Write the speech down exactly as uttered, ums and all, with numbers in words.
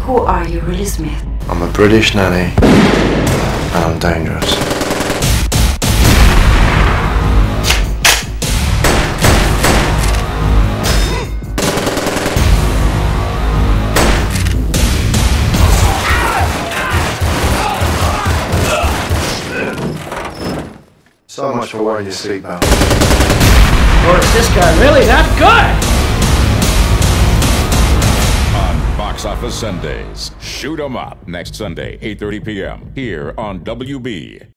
Who are you, Willie Smith? I'm a British nanny, and I'm dangerous. So much for wearing your seatbelt. Or is this guy really that good? On Box Office Sundays, Shoot 'em Up next Sunday, eight thirty p m here on W B.